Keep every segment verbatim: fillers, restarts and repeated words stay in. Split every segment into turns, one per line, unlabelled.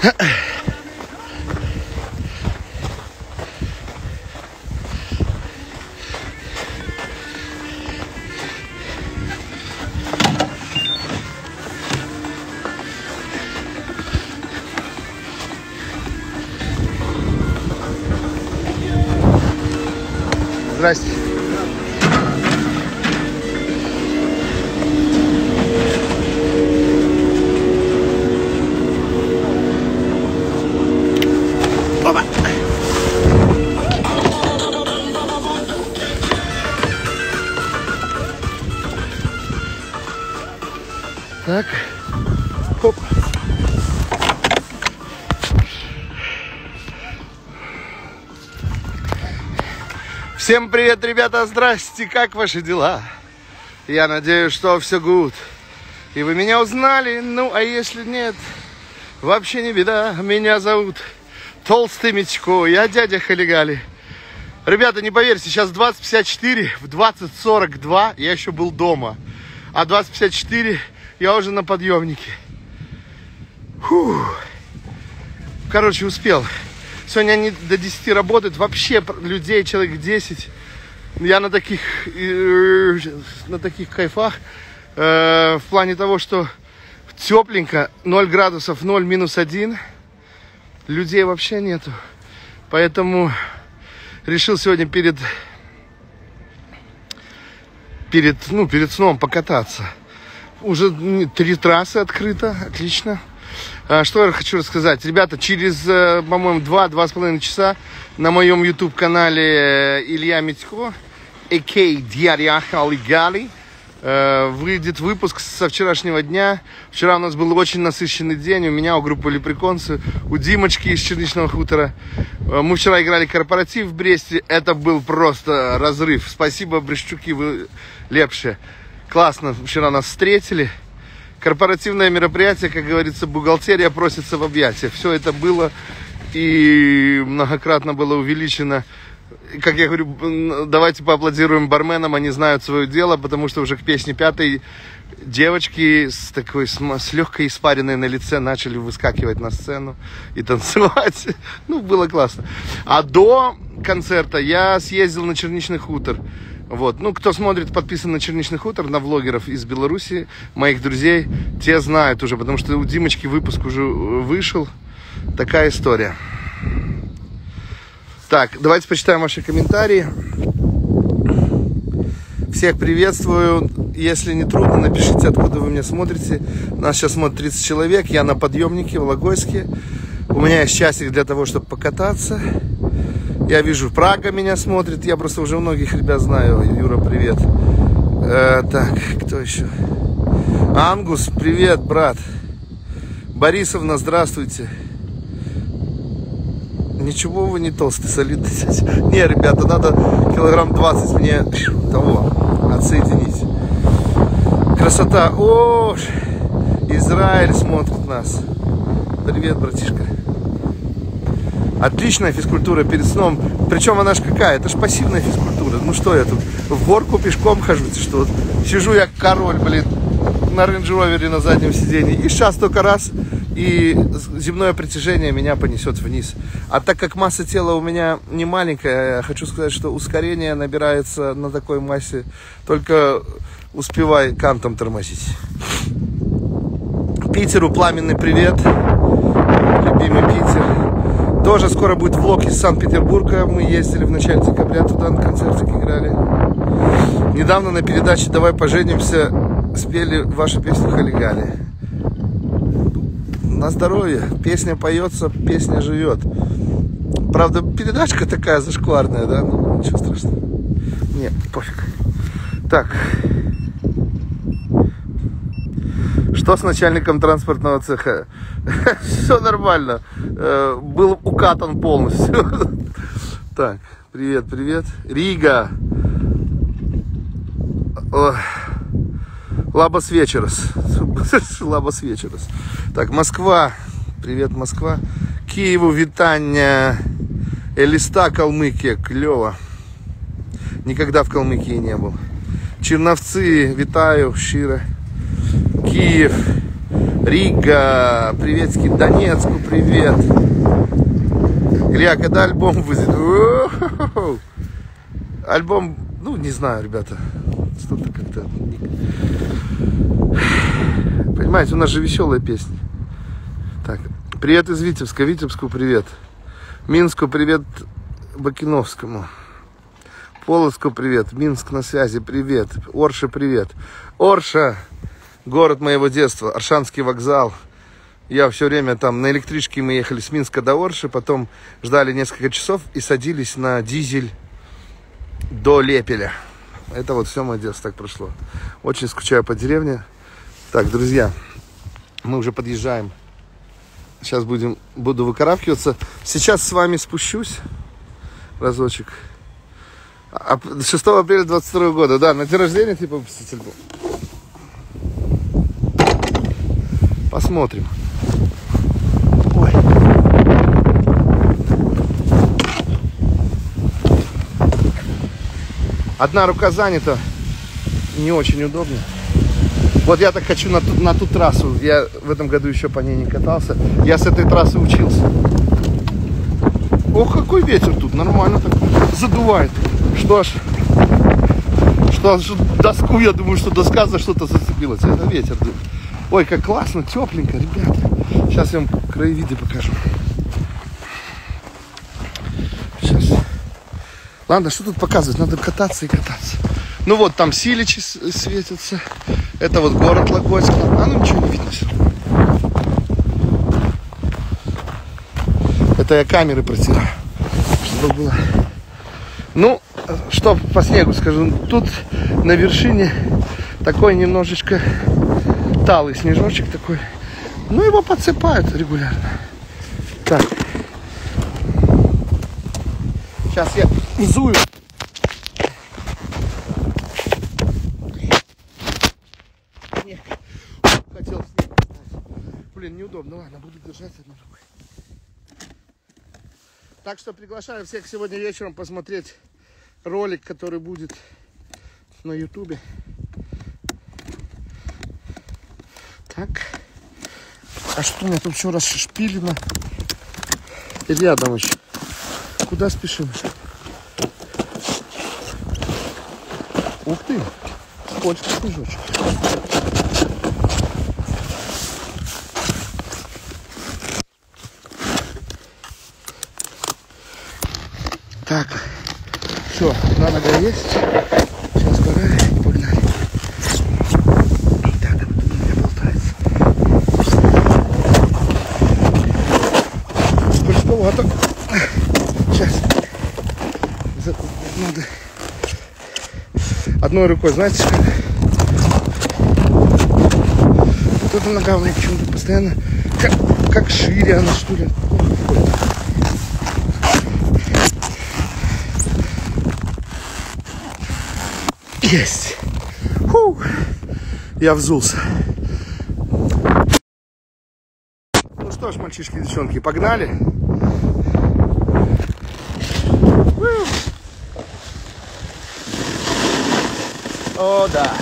Здрасте. Опа. Так. Хоп. Всем привет, ребята, здрасте, как ваши дела? Я надеюсь, что все good. И вы меня узнали, ну а если нет, вообще не беда. Меня зовут Толстый Митько, я дядя Халигали. Ребята, не поверьте, сейчас двадцать пятьдесят четыре, в двадцать сорок два я еще был дома. А двадцать пятьдесят четыре я уже на подъемнике. Фух. Короче, успел. Сегодня они до десяти работают. Вообще людей человек десять. Я на таких, э, на таких кайфах. Э, в плане того, что тепленько. ноль градусов, ноль минус один. Людей вообще нету. Поэтому решил сегодня перед, перед, ну, перед сном покататься. Уже три трассы открыто. Отлично. Что я хочу рассказать? Ребята, через, по-моему, два-два с половиной часа на моем YouTube-канале Илья Митько, а ка а. Дядя Халигали, выйдет выпуск со вчерашнего дня. Вчера у нас был очень насыщенный день. У меня, у группы Лепреконцы, у Димочки из Черничного хутора. Мы вчера играли корпоратив в Бресте. Это был просто разрыв. Спасибо, Брещуки, вы лепшие. Классно вчера нас встретили. Корпоративное мероприятие, как говорится, бухгалтерия просится в объятия. Все это было и многократно было увеличено. Как я говорю, давайте поаплодируем барменам, они знают свое дело, потому что уже к песне пятой девочки с такой, с, с легкой испариной на лице начали выскакивать на сцену и танцевать. Ну, было классно. А до концерта я съездил на Черничный хутор. Вот. Ну, кто смотрит, подписан на Черничный хутор, на влогеров из Беларуси, моих друзей, те знают уже, потому что у Димочки выпуск уже вышел. Такая история. Так, давайте почитаем ваши комментарии. Всех приветствую. Если не трудно, напишите, откуда вы меня смотрите. Нас сейчас смотрит тридцать человек. Я на подъемнике в Логойске. У меня есть часик для того, чтобы покататься. Я вижу, Прага меня смотрит. Я просто уже многих ребят знаю. Юра, привет. Э, так, кто еще? Ангус, привет, брат. Борисовна, здравствуйте. Ничего вы не толстый, солидный. Не, ребята, надо килограмм двадцать мне того отсоединить. Красота. О, Израиль смотрит нас. Привет, братишка. Отличная физкультура перед сном. Причем она ж какая? Это ж пассивная физкультура. Ну что я тут в горку пешком хожу? Что вот сижу я король, блин, на рейндж-ровере на заднем сиденье. И сейчас только раз, и земное притяжение меня понесет вниз. А так как масса тела у меня не маленькая, я хочу сказать, что ускорение набирается на такой массе. Только успевай кантом тормозить. Питеру пламенный привет. Любимый Питер. Тоже скоро будет влог из Санкт-Петербурга. Мы ездили в начале декабря туда, на концертик играли. Недавно на передаче «Давай поженимся» спели вашу песню «Халигали». На здоровье. Песня поется, песня живет. Правда, передачка такая зашкварная, да? Ну, ничего страшного. Нет, пофиг. Так. Что с начальником транспортного цеха? Все нормально. Был укатан полностью. Так, привет, привет. Рига. Лабас вечерос. Лабас вечерос. Так, Москва. Привет, Москва. Киеву витання. Элиста, Калмыкия. Клево. Никогда в Калмыкии не был. Черновцы, витаю, щиро. Киев. Рига, приветики Донецку, привет. Илья, когда альбом выйдет? У-у-у. Альбом, ну, не знаю, ребята. Что-то как-то... Понимаете, у нас же веселая песня. Так, привет из Витебска. Витебску привет. Минску привет. Бакиновскому. Полоцку привет. Минск на связи. Привет. Орша привет. Орша. Город моего детства. Оршанский вокзал. Я все время там на электричке мы ехали с Минска до Орши. Потом ждали несколько часов и садились на дизель до Лепеля. Это вот все мое детство так прошло. Очень скучаю по деревне. Так, друзья, мы уже подъезжаем. Сейчас будем, буду выкарабкиваться. Сейчас с вами спущусь разочек. А, шестого апреля двадцать второго года. Да, на день рождения типа выпустить альбом. Посмотрим. Ой. Одна рука занята. Не очень удобно. Вот я так хочу на ту, на ту трассу. Я в этом году еще по ней не катался. Я с этой трассы учился. Ох, какой ветер тут. Нормально так задувает. Что ж. Что ж, доску, я думаю, что доска за что-то зацепилась. Это ветер. Ой, как классно, тепленько, ребята. Сейчас я вам краевиды покажу. Сейчас. Ладно, что тут показывать? Надо кататься и кататься. Ну вот, там Силичи светятся. Это вот город Логойск. А ну ничего не видно все равно. Это я камеры протираю, чтобы было. Ну, что по снегу скажу. Тут на вершине такой немножечко талый снежочек такой. Ну, его подсыпают регулярно. Так. Сейчас я зую. Хотел снег. Блин, неудобно. Ладно, буду держать одной рукой. Так что приглашаю всех сегодня вечером посмотреть ролик, который будет на ютубе. Так. А что у меня тут все расшпилено? И рядом еще. Куда спешим? Ух ты! Сколько снежочек. Так, все, одна нога есть. Сейчас пора и погнали. Так, там у меня болтается. Скользковато. Сейчас. Надо одной рукой, знаете, как? Вот эта нога у меня почему-то постоянно как, как шире она, что ли. Есть. Фу. Я взулся. Ну что ж, мальчишки и девчонки, погнали. О, да.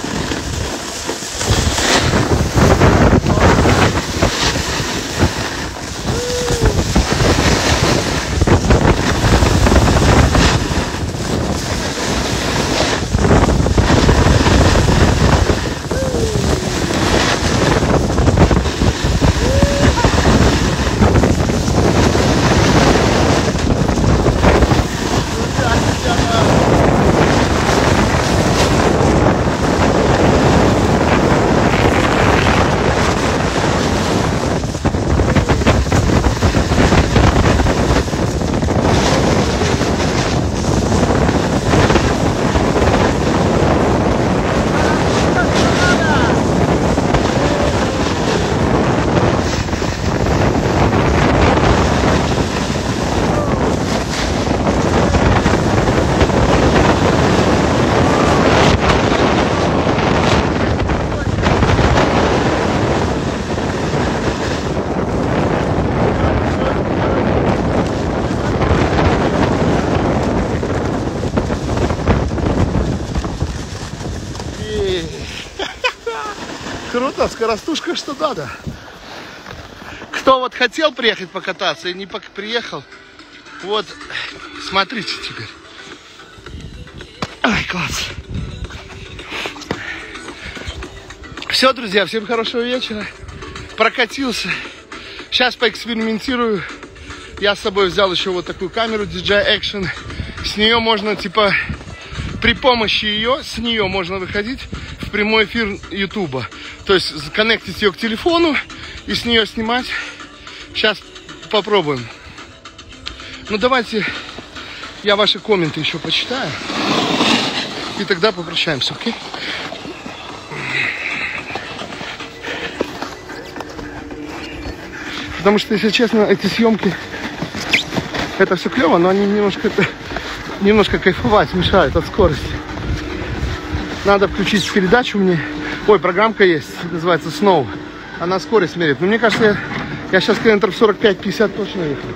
Круто, скоростушка что надо. Кто вот хотел приехать покататься и не приехал, вот, смотрите теперь. Ай, класс. Все, друзья, всем хорошего вечера. Прокатился. Сейчас поэкспериментирую. Я с собой взял еще вот такую камеру ди джей ай Action. С нее можно, типа, при помощи ее, с нее можно выходить в прямой эфир Ютуба. То есть коннектить ее к телефону и с нее снимать. Сейчас попробуем. Ну, давайте я ваши комменты еще почитаю. И тогда попрощаемся, окей? Потому что, если честно, эти съемки, это все клево, но они немножко, немножко кайфовать мешают от скорости. Надо включить передачу мне. Ой, программка есть, называется Snow. Она скорость меряет. Но мне кажется, я, я сейчас километров сорок пять пятьдесят точно ехал.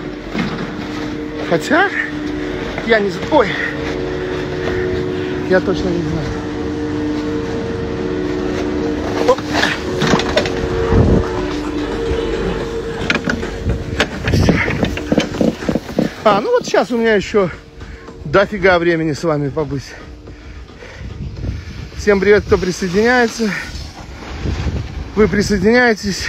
Хотя, я не знаю. Ой, я точно не знаю. А, ну вот сейчас у меня еще дофига времени с вами побыть. Всем привет, кто присоединяется. Вы присоединяетесь.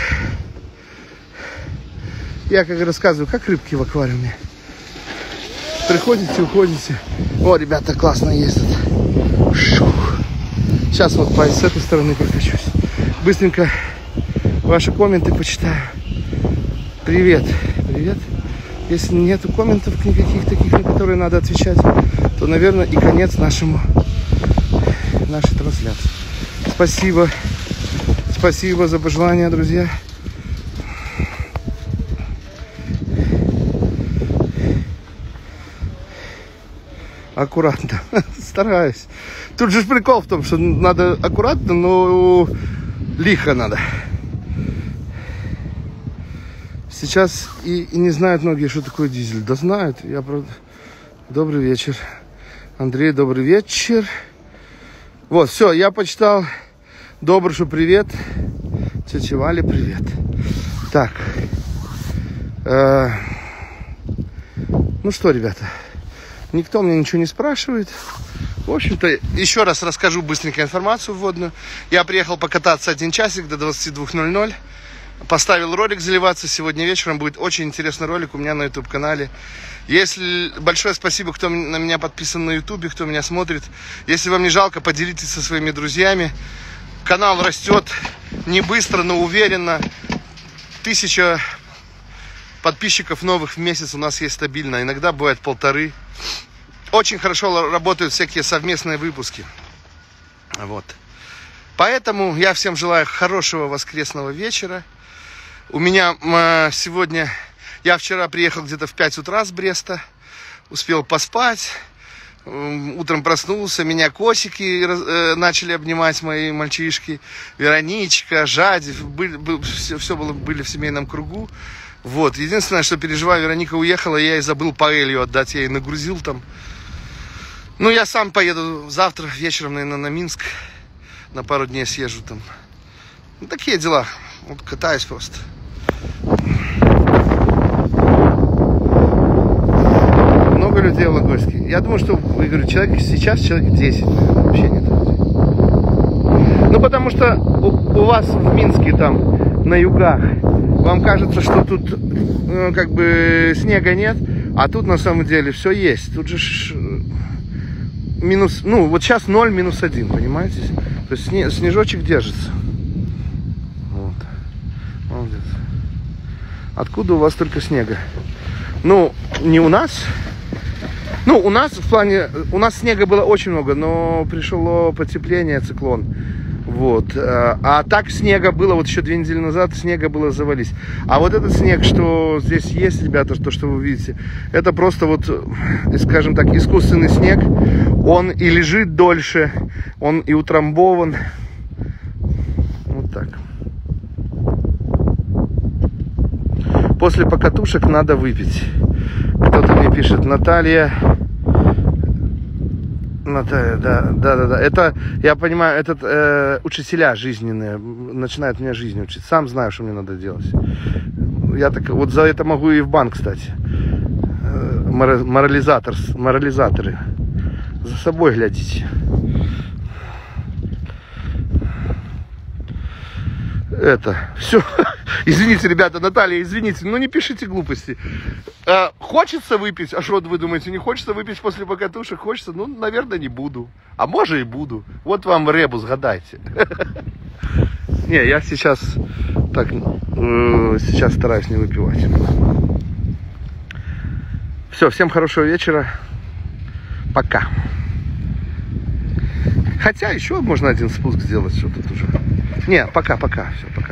Я как рассказываю, как рыбки в аквариуме. Приходите, уходите. О, ребята, классно ездят. Шух. Сейчас вот по с этой стороны прокачусь. Быстренько ваши комменты почитаю. Привет. Привет. Если нету комментов никаких таких, на которые надо отвечать, то, наверное, и конец нашему нашей трансляции. Спасибо. Спасибо за пожелания, друзья. Аккуратно. Стараюсь. Тут же прикол в том, что надо аккуратно, но лихо надо. Сейчас и, и не знают многие, что такое дизель. Да знают. Я правда. Добрый вечер. Андрей, добрый вечер. Вот, все, я почитал. Добрышу привет. Тетя Валя, привет. Так. Э, ну что, ребята. Никто мне ничего не спрашивает. В общем-то, еще раз расскажу быстренько информацию вводную. Я приехал покататься один часик до двадцати двух ноль-ноль. Поставил ролик заливаться. Сегодня вечером будет очень интересный ролик у меня на YouTube-канале. Если большое спасибо, кто на меня подписан на YouTube, кто меня смотрит. Если вам не жалко, поделитесь со своими друзьями. Канал растет не быстро, но уверенно. Тысяча подписчиков новых в месяц у нас есть стабильно. Иногда бывает полторы. Очень хорошо работают всякие совместные выпуски. Вот. Поэтому я всем желаю хорошего воскресного вечера. У меня э, сегодня... Я вчера приехал где-то в пять утра с Бреста. Успел поспать. Э, утром проснулся. Меня котики э, начали обнимать, мои мальчишки. Вероничка, Жади. Были, был, все, все было, были в семейном кругу. Вот. Единственное, что переживаю, Вероника уехала. Я ей забыл паэлью отдать. Я ей нагрузил там. Ну, я сам поеду завтра вечером, наверное, на Минск. На пару дней съезжу там. Ну, такие дела. Вот катаюсь просто. Много людей в Логойске. Я думаю, что, я говорю, человек сейчас, человек десять, наверное, вообще нет людей. Ну, потому что у, у вас в Минске там, на югах, вам кажется, что тут э, как бы снега нет, а тут на самом деле все есть. Тут же ш... минус, ну, вот сейчас ноль минус один, понимаете? То есть сне, снежочек держится. Вот. Молодец. Откуда у вас только снега? Ну, не у нас. Ну, у нас в плане... У нас снега было очень много, но пришло потепление, циклон. Вот. А так снега было, вот еще две недели назад снега было завались. А вот этот снег, что здесь есть, ребята, то, что вы видите, это просто вот, скажем так, искусственный снег. Он и лежит дольше, он и утрамбован. Вот так. После покатушек надо выпить. Кто-то мне пишет, Наталья... Наталья, да, да, да, да. Это, я понимаю, этот э, учителя жизненные начинают меня жизнь учить. Сам знаю, что мне надо делать. я так, вот за это могу и в банк, кстати. Морализатор, морализаторы. За собой глядите. Это, все. Извините, ребята, Наталья, извините, но не пишите глупости. А, хочется выпить, а что вы думаете, не хочется выпить после покатушек? Хочется, ну, наверное, не буду. А может и буду. Вот вам ребус, гадайте. Не, я сейчас так, сейчас стараюсь не выпивать. Все, всем хорошего вечера. Пока. Хотя еще можно один спуск сделать, что тут уже. Не, пока, пока, все, пока.